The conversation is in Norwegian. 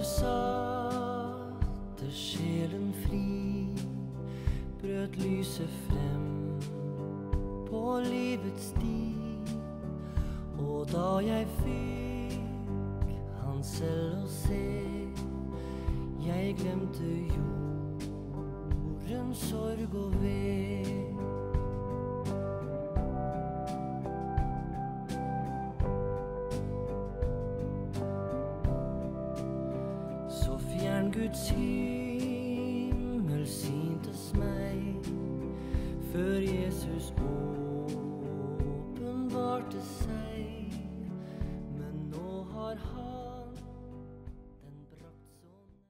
satte sjelen fri, brøt lyset frem på livets sti. Og da jeg fikk han selv å se, jeg glemte jordens sorg og ved. Så fjern Guds himmel syntes meg, før Jesus åpenbarte seg.